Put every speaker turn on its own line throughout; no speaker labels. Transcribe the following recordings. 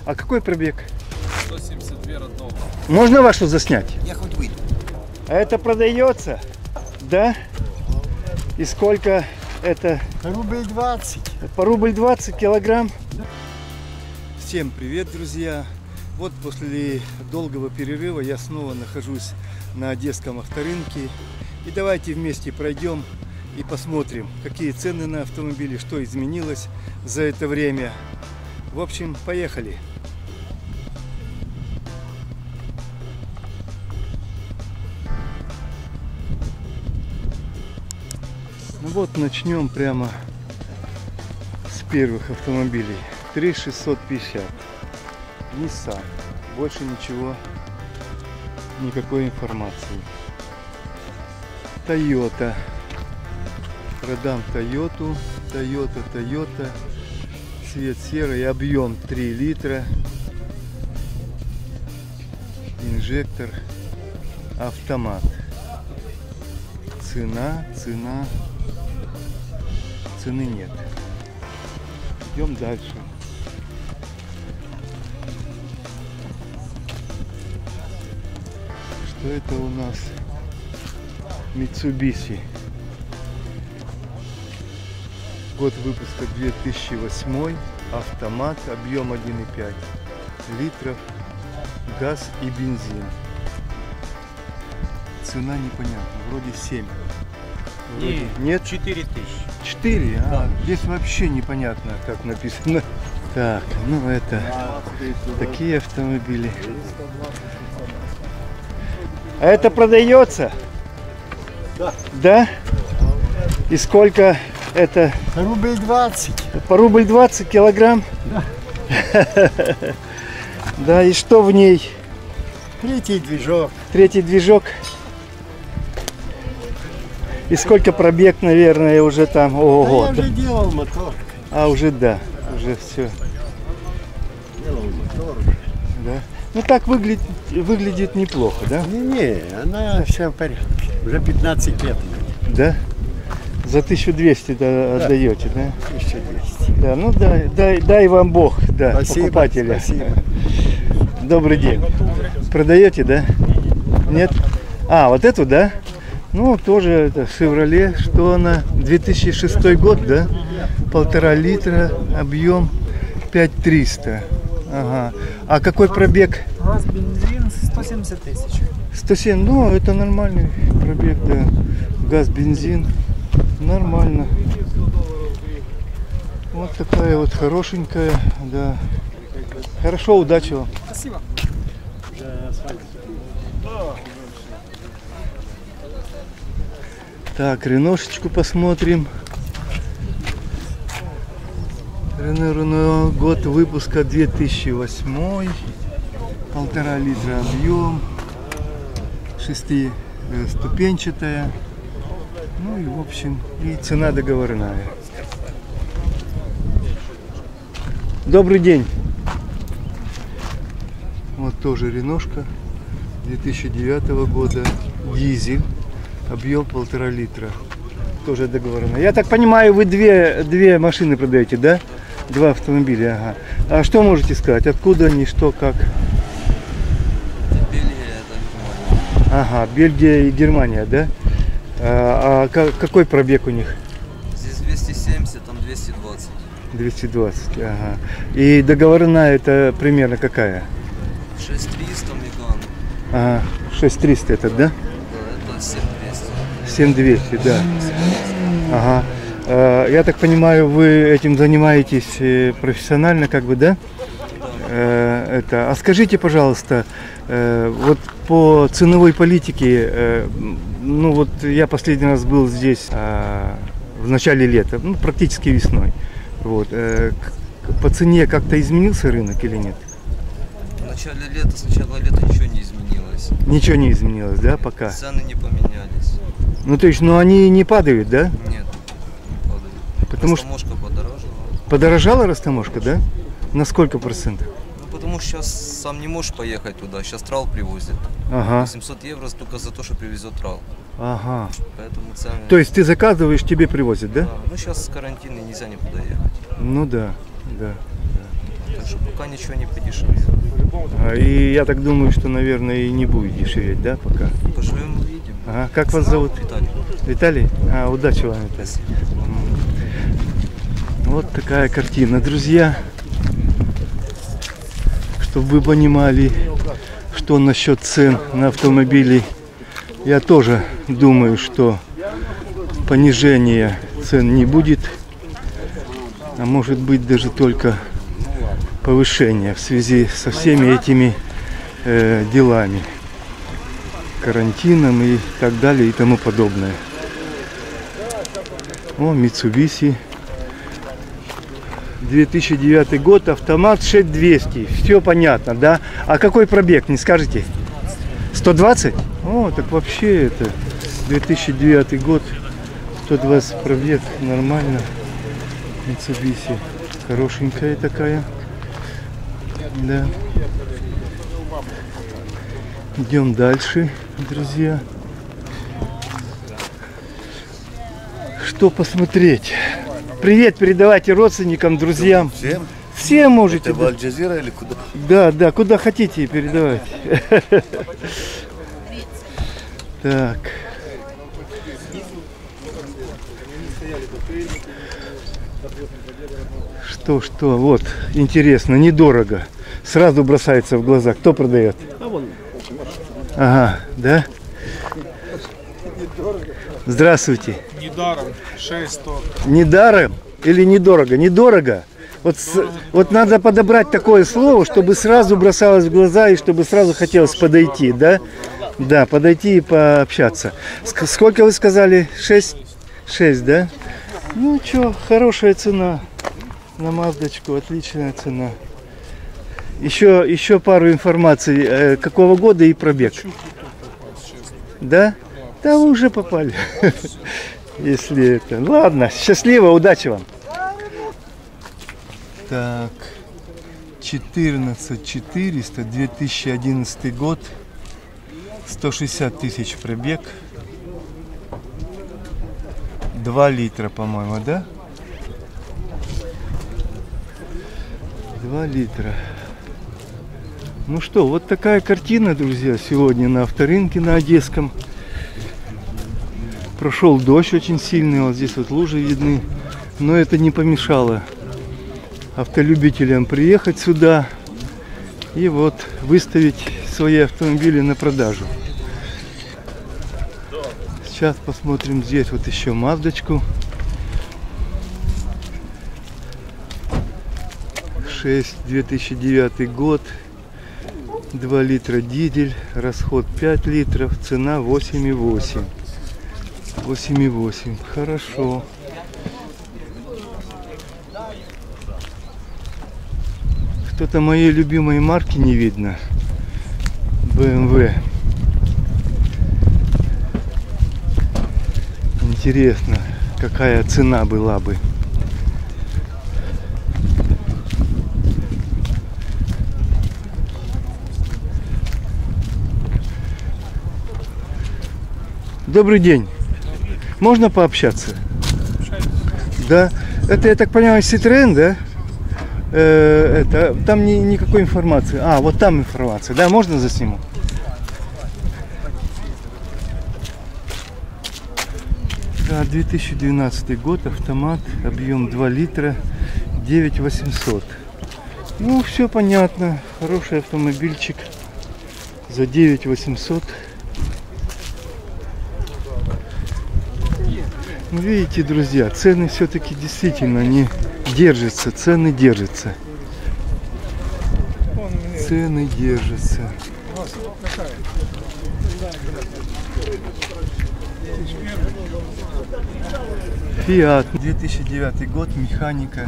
А какой пробег?
172 родного.
Можно вашу заснять?
Я хоть выйду.
А это продается? Да? И сколько это?
Рубль 20.
По рубль 20 килограмм? Всем привет, друзья! Вот после долгого перерыва я снова нахожусь на Одесском авторынке. И давайте вместе пройдем и посмотрим, какие цены на автомобили, что изменилось за это время. В общем, поехали! Ну вот, начнем прямо с первых автомобилей. 3650. Nissan. Больше ничего, никакой информации. Toyota. Продам Toyota. Toyota. Цвет серый, объем 3 литра. Инжектор. Автомат. Цена. Цены нет. Идем дальше. Что это у нас? Mitsubishi. Год выпуска 2008. Автомат. Объем 1,5 литров. Газ и бензин. Цена непонятна. Вроде 7. Вроде... Нет?
4000.
4? Да. Здесь вообще непонятно, как написано. Так, ну это такие автомобили. А это продается?
Да.
Да? И сколько это?
Рубль 20.
По рубль 20 килограмм?
Да.
Да, и что в ней?
Третий движок.
Третий движок. И сколько пробег, наверное, уже там? Ого.
Я уже делал мотор.
А, уже да, уже все.
Делал мотор.
Да. Ну так выглядит неплохо, да?
Не, она вся в порядке. Уже 15 лет.
Да? За 1200 отдаете, да?
1200.
Да, ну дай вам Бог, да,
Спасибо,
покупателя.
спасибо.
Добрый день. Продаете, да? Нет? А, вот эту, да? Ну, тоже это Chevrolet, что она? 2006 год, да? 1,5 литра, объем 5300. Ага. А какой пробег?
Газ, бензин 170 тысяч.
107, ну, это нормальный пробег, да. Газ, бензин, нормально. Вот такая вот хорошенькая, да. Хорошо, удачи вам.
Спасибо.
Так, Реношечку посмотрим. Рено, год выпуска 2008. 1,5 литра объем. Шестиступенчатая. Ну и в общем, и цена договорная. Добрый день. Вот тоже Реношка 2009 года. Дизель. Объем 1,5 литра. Тоже договорено. Я так понимаю, вы две машины продаете, да? Два автомобиля, ага. А что можете сказать? Откуда они, что, как?
Бельгия, это Германия.
Ага, Бельгия и Германия, да? Какой пробег у них?
Здесь 270, там 220.
220, ага. И договорная это примерно какая?
6300 Меган.
Ага, 6300 этот, да?
Да, это 7200.
7200, да. Ага. Я так понимаю, вы этим занимаетесь профессионально, как бы, да? А скажите, пожалуйста, вот по ценовой политике, ну вот я последний раз был здесь в начале лета, ну практически весной. Вот. По цене как-то изменился рынок или нет?
В начале лета, с начала лета ничего не изменилось.
Ничего не изменилось, да, пока?
Цены не поменялись.
Ну то есть, ну они не падают, да?
Нет, не падают.
Потому что
Растаможка подорожала.
подорожала растаможка, да? На сколько процентов?
Ну, потому что сейчас сам не можешь поехать туда. Сейчас трал привозят.
Ага.
800 евро только за то, что привезет трал.
Ага.
Поэтому цены...
То есть ты заказываешь, тебе привозят, да?
Да. Ну сейчас с карантина нельзя никуда ехать.
Ну да, да.
Так что пока ничего не подешевле.
И я так думаю, что, наверное, и не будет дешеветь, да, пока?
Поживем, увидим.
Ага. Как вас зовут?
Виталий.
Виталий? Удачи вам, Виталий. Вот такая картина, друзья. Чтобы вы понимали, что насчет цен на автомобили. Я тоже думаю, что понижения цен не будет. А может быть даже только повышение в связи со всеми этими делами. Карантином и так далее и тому подобное. О, Mitsubishi. 2009 год, автомат 6200. Все понятно, да? А какой пробег, не скажете? 120? О, так вообще это 2009 год. 120 пробег, нормально. Mitsubishi. Хорошенькая такая. Да. Идем дальше, друзья. Что посмотреть? Привет передавайте родственникам, друзьям.
Всем?
Всем можете.
Это в Аль-Джазира или куда?
Да, да, куда хотите передавать. Так. Что, вот, интересно, недорого. Сразу бросается в глаза. Кто продает? Ага, да? Здравствуйте.
Недаром 600.
Недаром или недорого? Недорого. Вот надо подобрать такое слово, чтобы сразу бросалось в глаза и чтобы сразу хотелось подойти, да? Да, подойти и пообщаться. Сколько вы сказали? 6? 6, да? Ну что, хорошая цена на Маздочку, отличная цена. Еще пару информаций, какого года и пробег. Да? Да, вы уже попали. Если это. Ладно, счастливо, удачи вам. Так, 14400, 2011 год, 160 тысяч пробег, 2 литра, по-моему, да? 2 литра. Ну что, вот такая картина, друзья, сегодня на авторынке на Одесском. Прошел дождь очень сильный, вот здесь вот лужи видны, но это не помешало автолюбителям приехать сюда и вот выставить свои автомобили на продажу. Сейчас посмотрим здесь вот еще Маздочку. 6, 2009 год, 2 литра дизель, расход 5 литров, цена 8,8. 8,8. Хорошо. Что-то моей любимой марки не видно. BMW. Интересно, какая цена была бы. Добрый день. Можно пообщаться? Да. Это, я так понимаю, Citroën, да? Это, там никакой информации. А, вот там информация. Да, можно засниму? Да, 2012 год, автомат, объем 2 литра, 9800. Ну, все понятно. Хороший автомобильчик за 9800. Ну, видите, друзья, цены все-таки действительно не держатся, цены держатся. Цены держатся. Фиат, 2009 год, механика.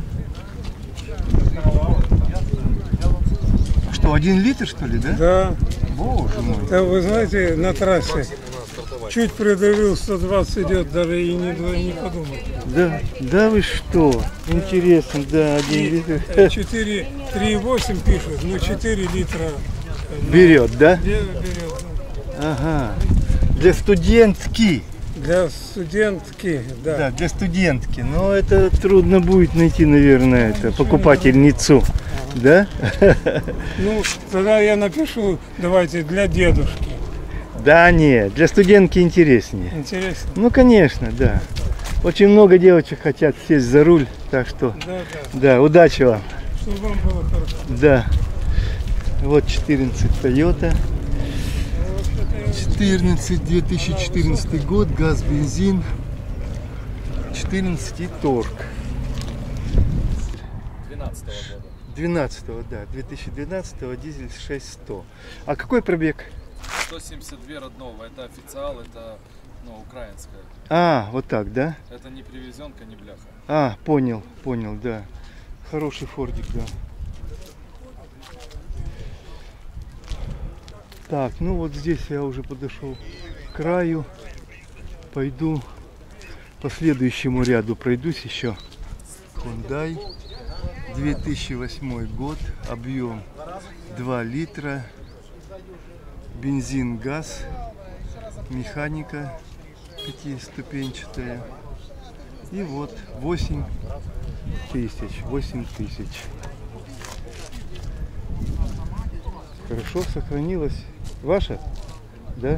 Что, 1 литр, что ли, да?
Да.
Боже мой.
Да, вы знаете, на трассе чуть придавил, 120 идет, даже и не подумал.
Да, да вы что? Интересно, да, 1 литр.
3,8 пишут, но 4 литра.
Берет, да?
Берет.
Ага. Для студентки.
Для студентки, да.
Да, для студентки. Но это трудно будет найти, наверное, это покупательницу Да?
Ну, тогда я напишу, давайте, для дедушки.
Да, нет, для студентки интереснее.
Интересно?
Ну, конечно, да. Очень много девочек хотят сесть за руль, так что,
Да.
да, удачи вам.
Чтобы вам было хорошо.
Да. Вот 14 Toyota. 2014 год, газ, бензин. 14 и торг. 12-го, да, 2012-го, дизель 6100. А какой пробег?
172 родного, это официал, это украинская.
А, вот так, да?
Это не привезенка, не бляха.
А, понял, да. Хороший фордик, да. Так, ну вот здесь я уже подошел к краю. Пойду по следующему ряду пройдусь еще. Hyundai, 2008 год, объем 2 литра, бензин, газ, механика 5-ступенчатая. И вот 8 тысяч. Хорошо сохранилась. Ваша? Да?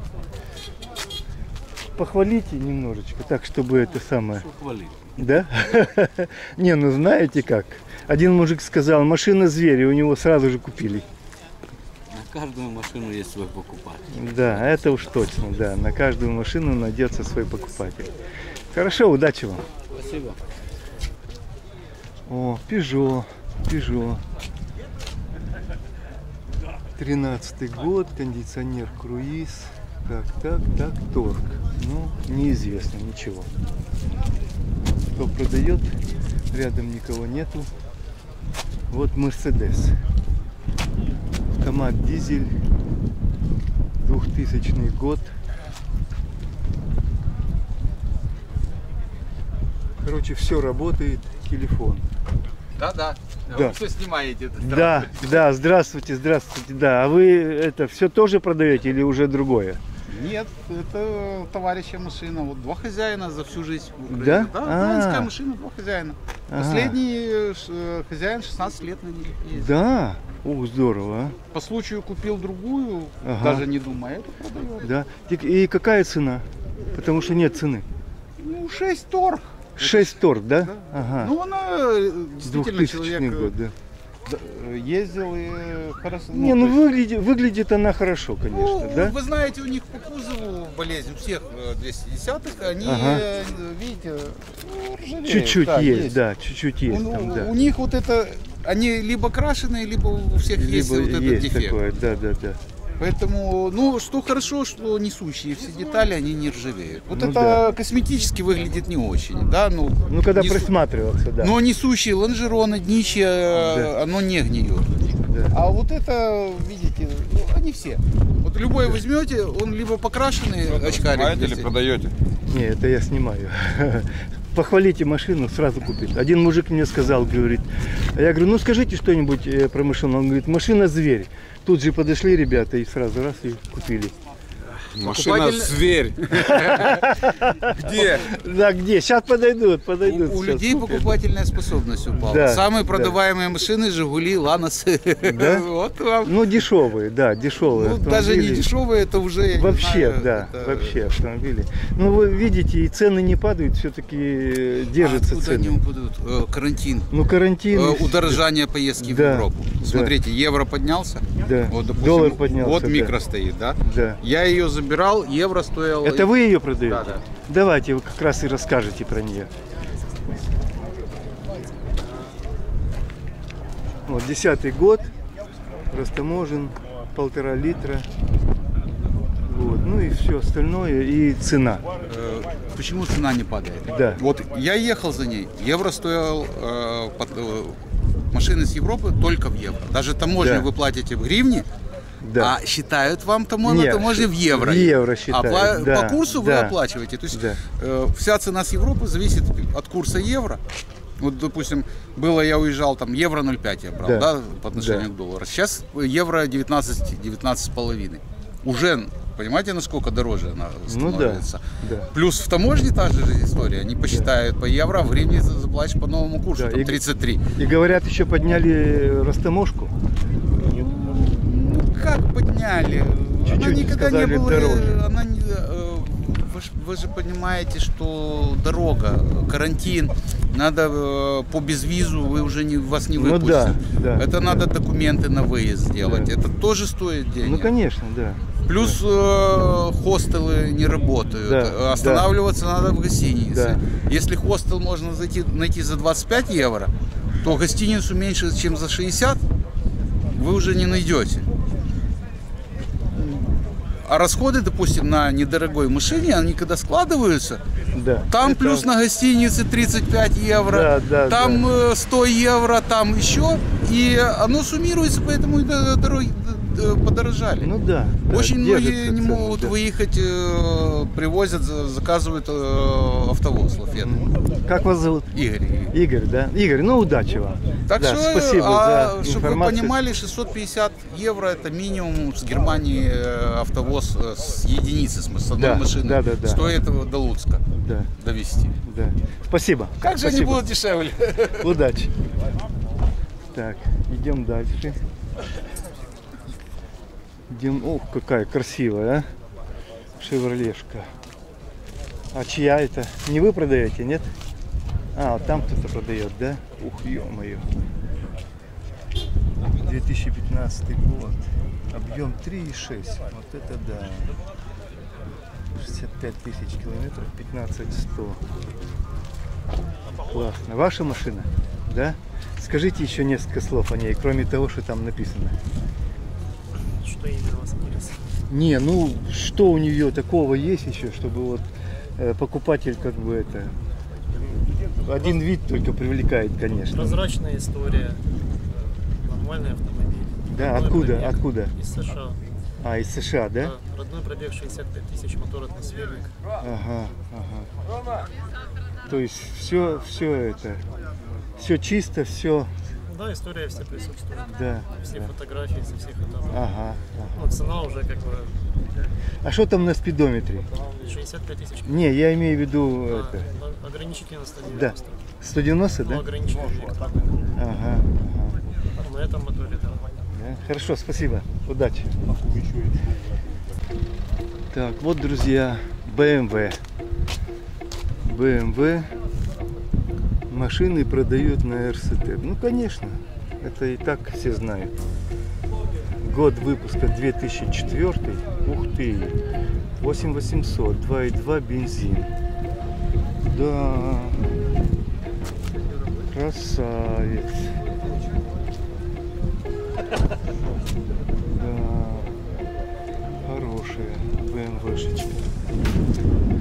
Похвалите немножечко, так, чтобы это самое... Да? Не, ну знаете как? Один мужик сказал, машина зверь, и у него сразу же купили.
На каждую машину есть свой покупатель.
Да, это уж точно, да. На каждую машину найдется свой покупатель. Хорошо, удачи вам.
Спасибо.
О, Peugeot. 13-й год, кондиционер, круиз. Так, торг. Ну, неизвестно, ничего. Кто продает, рядом никого нету. Вот Mercedes. Камаз дизель, 2000 год. Короче, все работает, телефон.
Да.
Да.
Вы что снимаете?
Да, здравствуйте, да. А вы это все тоже продаете или уже другое?
Нет, это товарища машина. Вот два хозяина за всю жизнь в Украине.
Да?
Да, украинская машина, два хозяина.
Ага.
Последний хозяин 16 лет на ней ездит.
Да? Ух, здорово.
По случаю купил другую,
Ага.
даже не думая, это продает.
Да. И какая цена? Потому что нет цены.
Ну, 6 торг.
6 торг, да?
Да.
Ага.
Ну, она действительно
2000
человек
год, да.
ездил и хорошо.
Не, ну выглядит она хорошо, конечно,
Ну,
да?
вы знаете, у них по кузову болезнь у всех 210-х, они,
Ага.
видите, ржавеют.
Чуть-чуть
Да,
есть, да, чуть-чуть есть
Ну,
там, да.
У них вот это, они либо крашеные, либо у всех есть
Либо
вот этот
есть
дефект.
такое, да.
Поэтому, ну, что хорошо, что несущие все детали, они не ржавеют. Вот
Ну
это
да.
косметически выглядит не очень, да, ну.
Ну, когда
несу-
присматриваться, да.
Но несущие лонжероны, днище,
Да.
оно не гниет.
Да.
А вот это, видите, ну, они все. Вот любой возьмете, он либо покрашенный очкарик.
Или продаете?
Не, это я снимаю. Похвалите машину, сразу купит. Один мужик мне сказал, говорит, я говорю, ну скажите что-нибудь про машину. Он говорит, машина зверь. Тут же подошли ребята и сразу раз и купили.
Машина зверь. Где?
Да, где? Сейчас подойдут.
У
сейчас
людей
купят.
покупательная способность упала.
Да,
Самые
да.
продаваемые машины Жигули, Ланосы.
Да?
Вот вам.
Ну, дешевые, да, дешевые.
Ну, даже не
автомобили.
дешевые, это уже, я не
Вообще,
знаю,
да,
это-
вообще автомобили. Ну, вы видите, и цены не падают, все-таки держатся
Откуда они
цены.
упадут? Карантин.
Ну, карантин. и
Удорожание поездки в
Да,
Европу.
да.
Смотрите, евро поднялся.
Да.
Вот, допустим,
Доллар поднялся.
Вот
да.
микро стоит, да?
Да.
Я ее забирал, евро стоил.
Это вы ее продаете?
Да.
Давайте вы как раз и расскажете про нее. Вот 10-й год, растаможен, 1,5 литра. Вот. Ну и все остальное, и цена.
Почему цена не падает?
Да.
Вот я ехал за ней, евро стоил, машины с Европы только в евро. Даже таможню
Да.
вы платите в гривне,
Да.
а считают вам таможню в евро.
В евро считают, да,
по курсу вы
да.
оплачиваете. То есть
Да.
вся цена с Европы зависит от курса евро. Вот, допустим, я уезжал, там евро 0,5 я брал,
Да.
да, по отношению к доллару. Сейчас евро 19,5. Уже Понимаете, насколько дороже она становится?
Ну да.
Плюс в таможне та же история. Они посчитают по евро, в гривне заплатишь по новому курсу,
Да,
там
и-
33.
И говорят, еще подняли растаможку.
Ну как подняли? Она
Чуть-чуть
никогда не
сказали
была.
дороже.
Она вы же понимаете, что дорога, карантин, надо по безвизу вы уже вас не
Ну
выпустят.
да,
Это надо документы на выезд сделать.
Да.
Это тоже стоит денег.
Ну, конечно, да.
Плюс хостелы не работают.
Да,
Останавливаться надо в гостинице.
Да.
Если хостел можно найти за 25 евро, то гостиницу меньше, чем за 60, вы уже не найдете. А расходы, допустим, на недорогой машине, они когда складываются,
Да.
там
Это-
плюс на гостинице 35 евро,
Да, да,
там
да.
100 евро, там еще, и оно суммируется, поэтому и дороги подорожали.
Ну да. да,
Очень многие
держится
не
цена,
могут
да.
выехать, привозят, заказывают автовоз, лафеты.
Как вас зовут?
Игорь.
Игорь, да? Игорь, ну удачи вам.
Так
Да,
что,
спасибо за
чтобы вы
информацию.
понимали, 650 евро это минимум с Германии автовоз с единицы, с одной
Да,
машины,
да, да, да.
стоит до Луцка
Да,
довести.
да. Спасибо.
Как же они
Спасибо.
будут дешевле?
Удачи. Так, идем дальше. Идем. Ох, какая красивая, а? Шевролешка. А чья это? Не вы продаете, нет? А, вот там кто-то продает, да? Ух, ё-моё. 2015 год. Объем 3,6. Вот это да. 65 тысяч километров, 15-100. Классно. Ваша машина? Да? Скажите еще несколько слов о ней, кроме того, что там написано.
Что именно вас интересует?
Не, ну что у нее такого есть еще, чтобы вот покупатель как бы это... Один вид только привлекает, конечно.
Прозрачная история, нормальный автомобиль.
Да,
Родной
откуда?
пробег.
Откуда?
Из США.
А, из США, да?
Да, родной пробег 65 тысяч, мотор атмосферник.
Ага, ага. То есть все это, все чисто, все,
Да, история вся присутствует.
да.
Все
да.
фотографии со всех этапов.
Ага, ага.
Ну, цена уже как бы
А что там на спидометре?
65 тысяч.
Не, я имею в виду
Да,
это.
ограничитель на 190.
Да. 190,
Ну,
да?
ограничитель электронный.
Ага, ага.
На этом моторе, да.
Да? Хорошо, спасибо. Удачи. Так, вот, друзья, BMW. BMW машины продают на РСТ. Ну, конечно, это и так все знают. Год выпуска 2004. Ух ты! 8800, 2.2 бензин. Да. Красавец. Да. Хорошая БМВшечка.